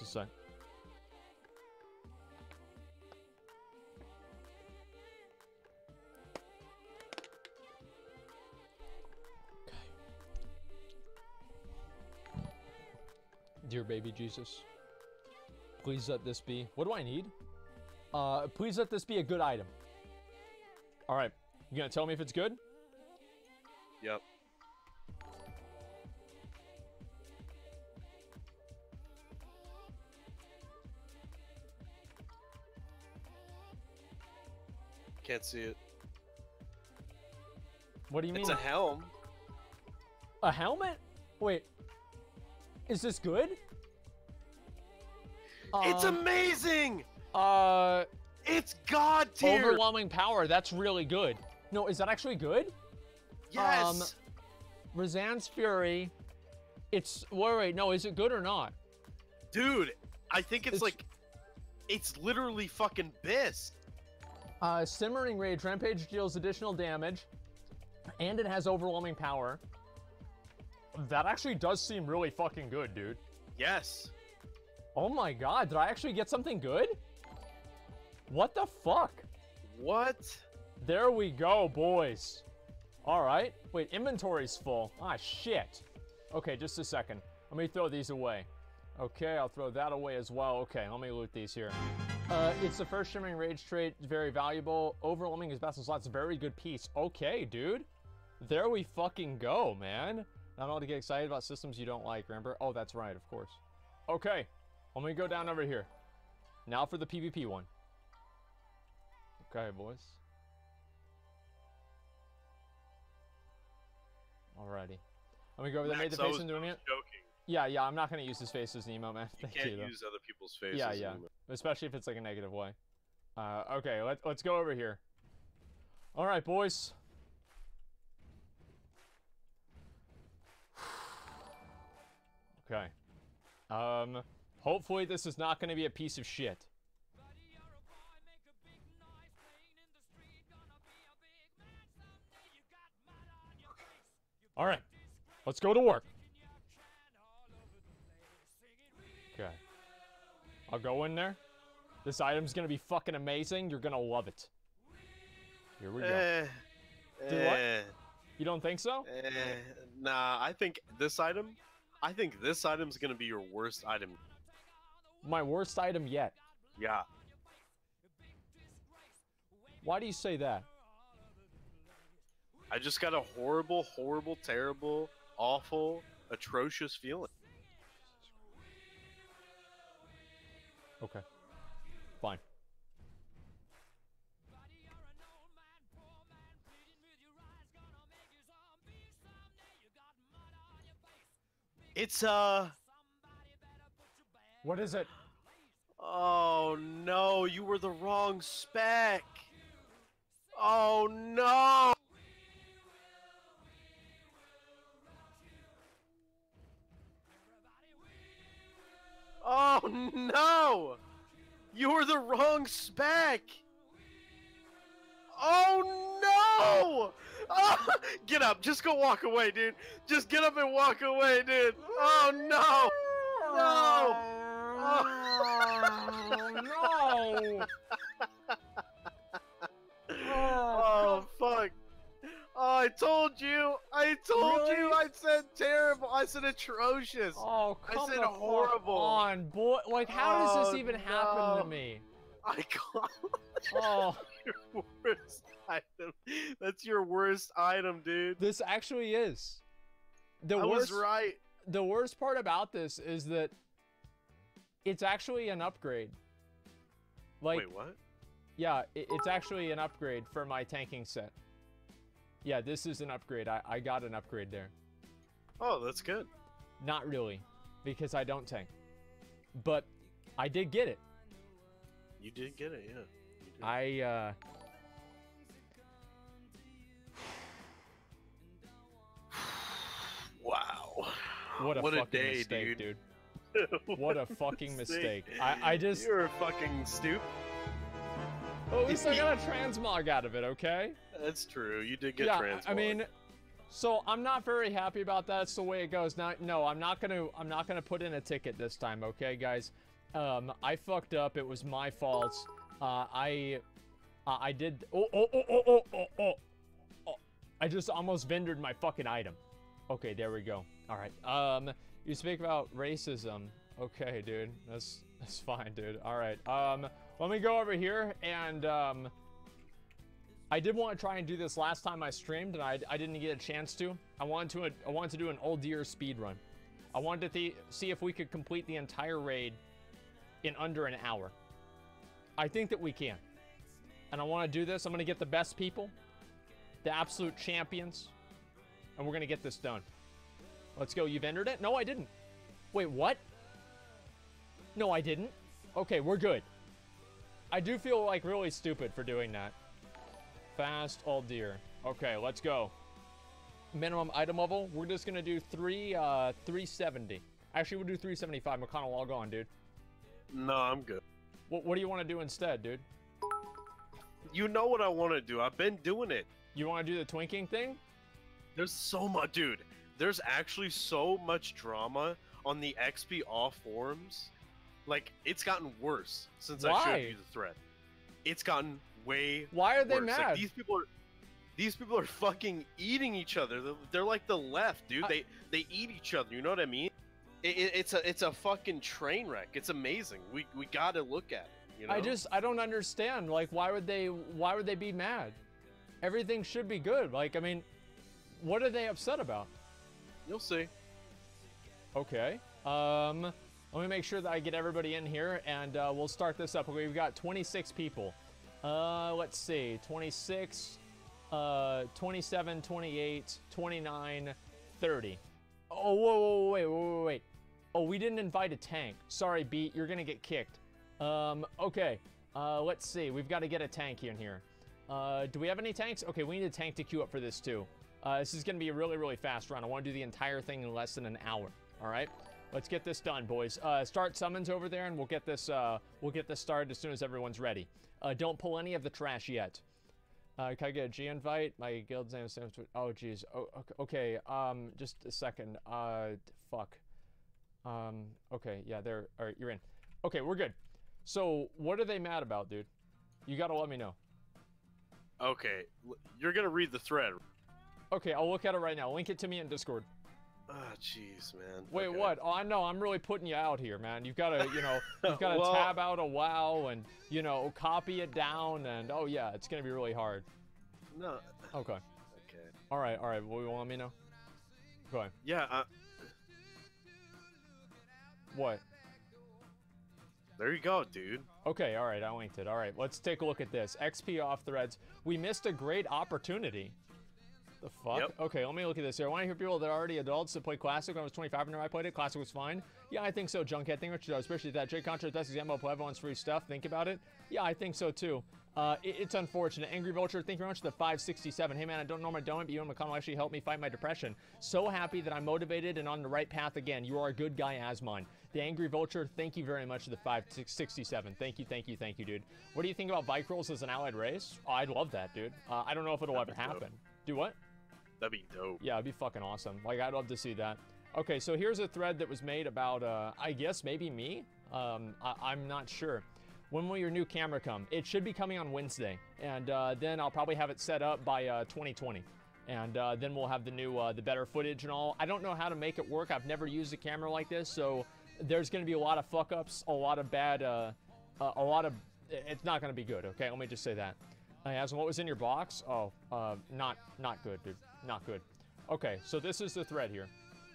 sec. Okay. Dear baby Jesus, please let this be... What do I need? Please let this be a good item. Alright. You gonna tell me if it's good? Yep. Can't see it. What do you mean? It's a helm. A helmet? Wait. Is this good? It's amazing! It's god tier! Overwhelming power. That's really good. No, is that actually good? Yes! Razan's Fury. It's... Wait, no, is it good or not? Dude, I think it's like... It's literally fucking BIS. Simmering Rage. Rampage deals additional damage. And it has overwhelming power. That actually does seem really fucking good, dude. Yes. Oh my god, did I actually get something good? What the fuck? What? There we go, boys. Alright. Wait, inventory's full. Ah, shit. Okay, just a second. Let me throw these away. Okay, I'll throw that away as well. Okay, let me loot these here. It's the first Shimmering Rage trait. It's very valuable. Overwhelming his battle slots. Very good piece. Okay, dude. There we fucking go, man. Not all to get excited about systems you don't like, remember? Oh, that's right, of course. Okay, let me go down over here. Now for the PvP one. Okay, boys. Alrighty. Let me go over there. Made the face into a man. Joking. Yeah, I'm not gonna use his face as an emote, man. You can't use other people's faces. Yeah. Especially if it's like a negative way. Okay, let's go over here. Alright, boys. Okay. Hopefully this is not gonna be a piece of shit. Alright. Let's go to work. Okay. I'll go in there. This item's gonna be fucking amazing. You're gonna love it. Here we go. Dude, what? You don't think so? Nah, I think this item's gonna be your worst item. My worst item yet. Yeah. Why do you say that? I just got a horrible, terrible, awful, atrocious feeling. Okay. Fine. It's What is it? Oh no, you were the wrong spec. Oh no. Oh no! You were the wrong spec! Oh no! Oh, get up, just go walk away, dude. Just get up and walk away, dude. Oh no! No! Oh, no! Oh fuck. Oh, I told you! I told you! I said terrible! I said atrocious! Oh, come I said the horrible! Fuck on, boy. Like, how does this even happen to me? I can't. Oh. Your worst item. That's your worst item, dude. This actually is. I was right. The worst part about this is that it's actually an upgrade. Like, wait, what? Yeah, it's actually an upgrade for my tanking set. Yeah, this is an upgrade. I got an upgrade there. Oh, that's good. Not really, because I don't tank. But I did get it. You did get it, yeah. You did. Wow. What a fucking day, mistake, dude. What a fucking mistake. I just... You're a fucking stoop. Well, at least I got a transmog out of it, okay? That's true. You did get transmog. I mean, so I'm not very happy about that. It's the way it goes. Now, no, I'm not gonna put in a ticket this time, okay, guys? I fucked up. It was my fault. I did. I just almost vendored my fucking item. Okay, there we go. All right. You speak about racism. Okay, dude. That's fine, dude. All right. Let me go over here and I did want to try and do this last time I streamed, and I didn't get a chance to. I wanted to do an old deer speed run. I wanted to see if we could complete the entire raid in under an hour. I think that we can. And I want to do this. I'm going to get the best people, the absolute champions, and we're going to get this done. Let's go. You've entered it? No, I didn't. Wait, what? No, I didn't. Okay, we're good. I do feel like really stupid for doing that. Fast all deer. Okay, let's go. Minimum item level. We're just gonna do 370. Actually, we'll do 375. Mcconnell, log on, dude. No, I'm good. What do you want to do instead, dude? You know what I want to do. I've been doing it. You want to do the twinking thing? There's so much, dude. There's actually so much drama on the XPoff forums. Like, it's gotten worse since I showed you the thread. It's gotten way Why are they worse. mad? Like, these people are fucking eating each other. They're like the left, dude. They eat each other. You know what I mean? It's a fucking train wreck. It's amazing. We gotta look at it. You know? I don't understand. Like, why would they be mad? Everything should be good. Like, I mean, what are they upset about? You'll see. Okay. Let me make sure that I get everybody in here, and we'll start this up. Okay, we've got 26 people. Let's see. 26, 27, 28, 29, 30. Oh, wait. Oh, we didn't invite a tank. Sorry, Beat. You're gonna get kicked. Okay. Let's see. We've got to get a tank in here. Do we have any tanks? Okay, we need a tank to queue up for this too. This is gonna be a really, really fast run. I want to do the entire thing in less than an hour. All right. Let's get this done, boys. Start summons over there, and we'll get this started as soon as everyone's ready. Don't pull any of the trash yet. Can I get a G invite? My guild's name is Sam. Oh, geez. Oh, okay. Just a second. Fuck. Okay. Yeah. There. All right. You're in. Okay. We're good. So, what are they mad about, dude? You gotta let me know. Okay. You're gonna read the thread. Okay. I'll look at it right now. Link it to me in Discord. Ah, jeez, man. Wait, okay. what? Oh, I know. I'm really putting you out here, man. You've got to, you've got to Well, tab out a WoW and, copy it down. And, oh, yeah, it's going to be really hard. No. Okay. Okay. All right. Well, you want me to know? Go ahead. Yeah. What? There you go, dude. Okay. All right. I linked it. All right. Let's take a look at this. XP off threads. We missed a great opportunity. The fuck? Yep. Okay, let me look at this here. I want to hear people that are already adults that play Classic. When I was 25 and I played it, Classic was fine. Yeah, I think so, Junkhead. Think what you do, especially that J Contra, best example of everyone's free stuff. Think about it. Yeah, I think so too. It's unfortunate. Angry Vulture, thank you very much for the 567. Hey man, I don't normally donate, but you and Mcconnell actually helped me fight my depression. So happy that I'm motivated and on the right path again. You are a good guy, Asmon. The Angry Vulture, thank you very much for the 567. Thank you, dude. What do you think about bike rolls as an allied race? Oh, I'd love that, dude. I don't know if it'll ever happen. Do what? That'd be dope. Yeah, it'd be fucking awesome. Like, I'd love to see that. Okay, so here's a thread that was made about, I guess maybe me? I'm not sure. When will your new camera come? It should be coming on Wednesday. And then I'll probably have it set up by 2020. And then we'll have the new, the better footage and all. I don't know how to make it work. I've never used a camera like this. So there's going to be a lot of fuck-ups, a lot of bad, it's not going to be good, okay? Let me just say that. Asmon, what was in your box? Oh, not good, dude. Not good. Okay, so this is the thread here.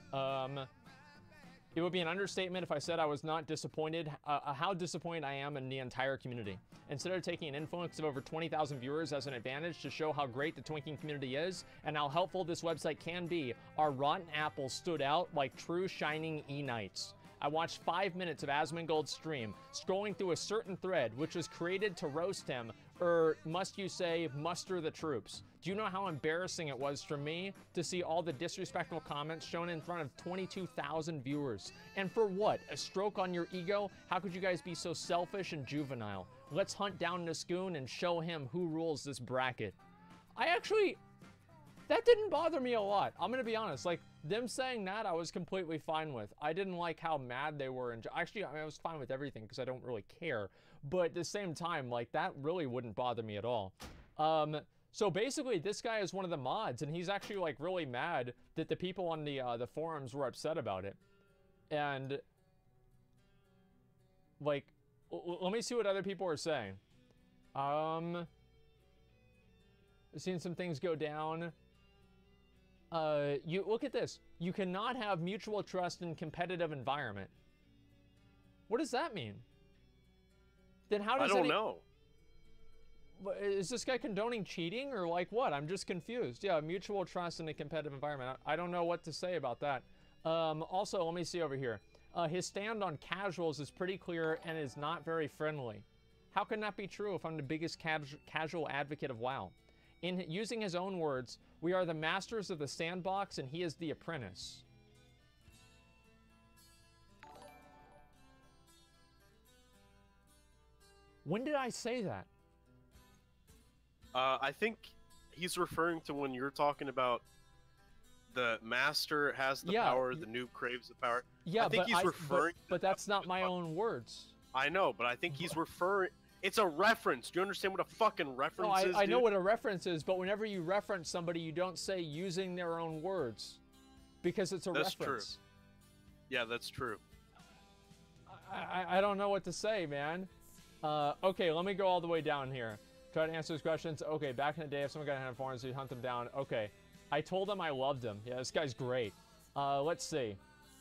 It would be an understatement if I said I was not disappointed, how disappointed I am in the entire community. Instead of taking an influence of over 20,000 viewers as an advantage to show how great the twinking community is and how helpful this website can be, our rotten apples stood out like true shining E-Knights. I watched 5 minutes of Asmongold's stream, scrolling through a certain thread, which was created to roast him, or must you say, muster the troops. Do you know how embarrassing it was for me to see all the disrespectful comments shown in front of 22,000 viewers? And for what? A stroke on your ego? How could you guys be so selfish and juvenile? Let's hunt down Niskoon and show him who rules this bracket. I actually that didn't bother me a lot. I'm gonna be honest. Like, them saying that, I was completely fine with. I didn't like how mad they were. And actually, I mean, I was fine with everything because I don't really care. But at the same time, like, that really wouldn't bother me at all. So basically, this guy is one of the mods, and he's actually, like, really mad that the people on the forums were upset about it. And, like, let me see what other people are saying. I've seen some things go down. You look at this. You cannot have mutual trust in competitive environment. What does that mean? Then how does I don't know. Is this guy condoning cheating or like what? I'm just confused. Yeah, mutual trust in a competitive environment. I don't know what to say about that. Also, let me see over here. His stand on casuals is pretty clear and is not very friendly. How can that be true if I'm the biggest casual advocate of WoW? In using his own words, we are the masters of the sandbox and he is the apprentice. When did I say that? I think he's referring to when you're talking about the master has the power, the noob craves the power. Yeah, I think he's referring. But that's not my own words. I know, but I think he's referring. It's a reference. Do you understand what a fucking reference is? I know what a reference is, but whenever you reference somebody, you don't say using their own words, because it's a reference. That's true. Yeah, that's true. I don't know what to say, man. Okay, let me go all the way down here. Try to answer those questions. Okay, back in the day, if someone got a hand of forums, you'd hunt them down. Okay, I told him I loved him. Yeah, this guy's great. Let's see.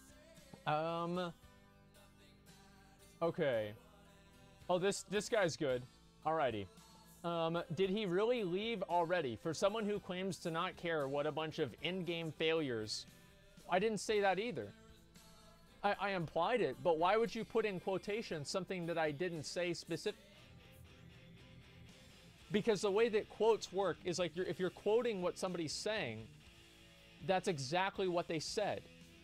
Okay. Oh, this guy's good. Alrighty. Did he really leave already? For someone who claims to not care, what a bunch of in-game failures. I didn't say that either. I implied it, but why would you put in quotations something that I didn't say specific? Because the way that quotes work is like if you're quoting what somebody's saying, that's exactly what they said.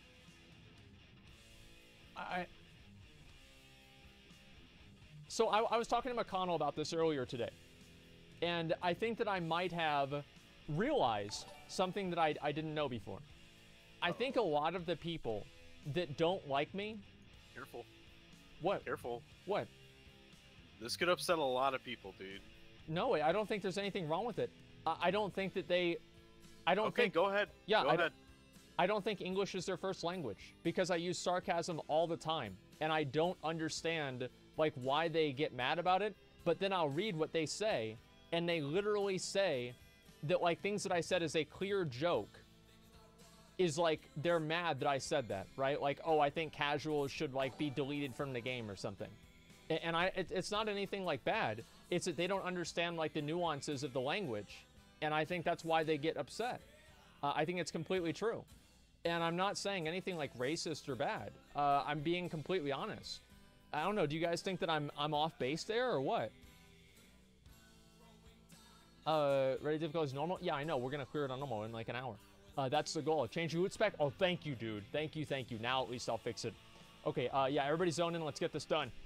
So I was talking to Mcconnell about this earlier today, and I think that I might have realized something that I didn't know before. I think a lot of the people that don't like me... Careful. What? Careful. What? This could upset a lot of people, dude. No, I don't think there's anything wrong with it. I don't think that they... I don't think... Okay, go ahead. Yeah, go ahead. I don't think English is their first language, because I use sarcasm all the time, and I don't understand, like, why they get mad about it, but then I'll read what they say, and they literally say that, like, things that I said is a clear joke is, like, they're mad that I said that, right? Like, oh, I think casuals should, like, be deleted from the game or something. And it's not anything, like, bad. It's that they don't understand, like, the nuances of the language, and I think that's why they get upset. I think it's completely true. And I'm not saying anything, like, racist or bad. I'm being completely honest. I don't know, do you guys think that I'm off base there, or what? Ready difficult is normal? Yeah, I know, we're gonna clear it on normal in, like, an hour. That's the goal. Change your loot spec? Oh, thank you, dude. Thank you, thank you. Now at least I'll fix it. Okay, yeah, everybody zone in. Let's get this done.